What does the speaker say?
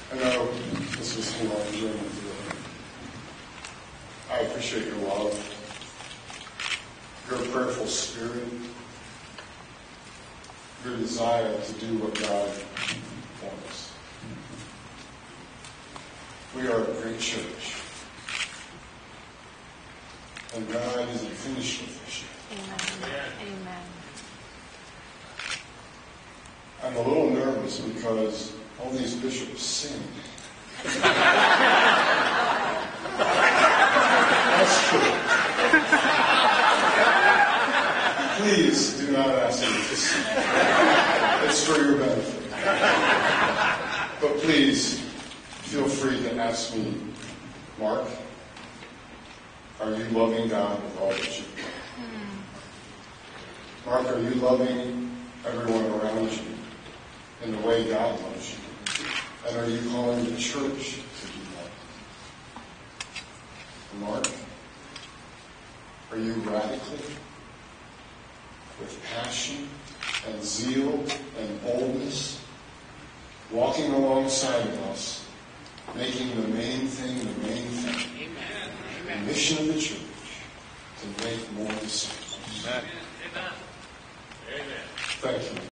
I know this was a long journey. I appreciate your love, your prayerful spirit, your desire to do what God wants. We are a great church, and God isn't finished with us yet. Amen. Amen. I'm a little nervous because all these bishops sing. That's true. Please do not ask me to sing. It's for your benefit. But please, feel free to ask me, Mark, are you loving God with all that you've done? Mark, are you loving everyone around you in the way God loves you? And are you calling the church to do that? And Mark, are you radically, with passion and zeal and boldness, walking alongside of us, making the main thing the main thing? Amen. The mission of the church to make more disciples. Amen. Amen. Thank you.